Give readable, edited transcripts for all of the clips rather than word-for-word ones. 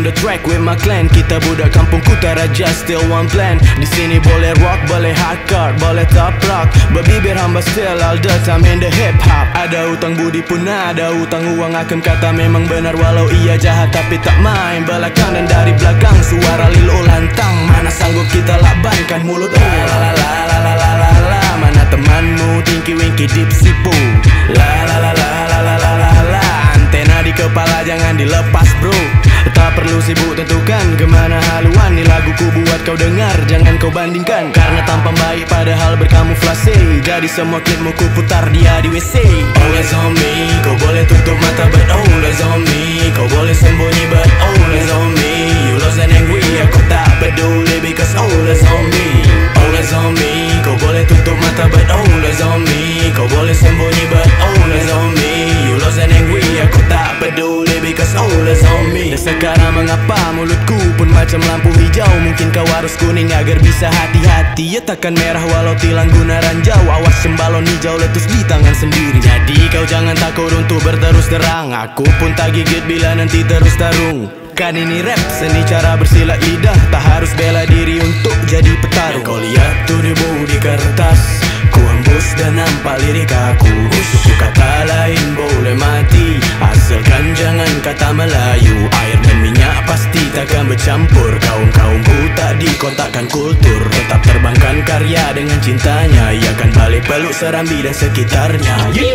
the track with my clan. Kita budak kampung Kutara, just still one plan. Di sini boleh rock, boleh hardcore, boleh top rock. Berbibir hamba still all the time in the hip hop. Ada utang budi pun ada utang uang. Hakim kata memang benar walau ia jahat tapi tak main belakang. Dan dari belakang suara lilo lantang. Mana sanggup kita labankan mulut. La la la la la la la la. Mana temanmu Tinky Winky Dipsy Poo. La la la la la la la la la. Antena di kepala jangan dilepas bro. Tak perlu sibuk tentukan kemana haluan. Ni lagu ku buat kau dengar, jangan kau bandingkan. Karena tampang baik padahal berkamuflase. Jadi semua klipmu ku putar dia di WC. Always on me, kau boleh tutup mata but always on me. Kau boleh sembunyi but always on me. You lost and angry, aku tak peduli because always on me. Always on me, kau boleh tutup mata but always on me. Kau boleh sembunyi but always on me. You lost and angry, aku tak peduli because always on me. Dan sekarang mengapa mulutku pun macam lampu hijau? Mungkin kau harus kuning agar bisa hati-hati. Ya takkan merah walau tilang guna ranjau. Awas sembalon hijau letus di tangan sendiri. Jadi kau jangan takut untuk berterus terang. Aku pun tak gigit bila nanti terus tarung. Kan ini rap, seni cara bersilat lidah. Tak harus bela diri untuk jadi petarung. Kau lihat tuh debu di kertas, ku hembus dan nampak lirik aku. Suku kata lain boleh mati, asalkan jangan kata Melayu. Air dan minyak pasti takkan bercampur. Kaum-kaumku tak dikontakkan kultur. Tetap terbangkan karya dengan cintanya. Ia akan balik peluk Serambi dan sekitarnya.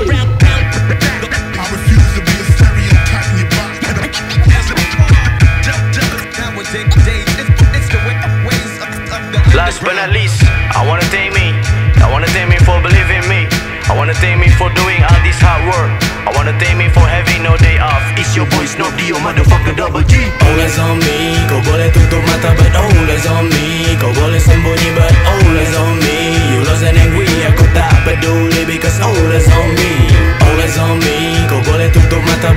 Last but not least, I wanna thank me. I wanna thank me for believing me. I wanna thank me for doing all this hard work. I wanna thank me for having no day off. It's your boy Snoop D, your motherfucker double G. Always on me, kau boleh tutup mata but always on me. Kau boleh sembunyi but always on me. You lost and angry, aku tak peduli because always on me. Always on me, kau boleh tutup mata